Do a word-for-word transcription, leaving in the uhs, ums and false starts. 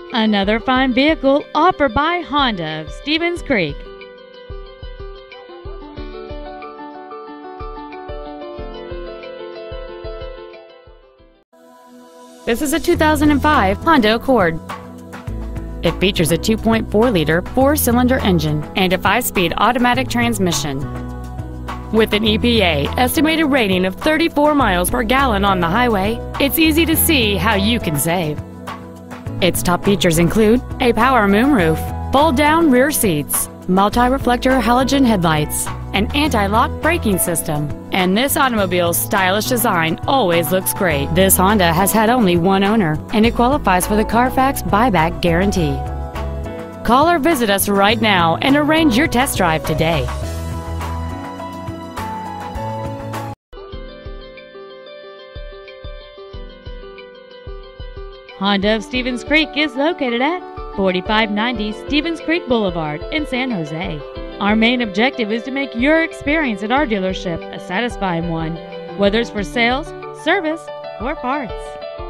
Another fine vehicle offered by Honda of Stevens Creek. This is a two thousand five Honda Accord. It features a two point four liter four-cylinder engine and a five-speed automatic transmission. With an E P A estimated rating of thirty-four miles per gallon on the highway, it's easy to see how you can save. Its top features include a power moonroof, fold-down rear seats, multi-reflector halogen headlights, an anti-lock braking system, and this automobile's stylish design always looks great. This Honda has had only one owner, and it qualifies for the Carfax buyback guarantee. Call or visit us right now and arrange your test drive today. Honda of Stevens Creek is located at forty-five ninety Stevens Creek Boulevard in San Jose. Our main objective is to make your experience at our dealership a satisfying one, whether it's for sales, service, or parts.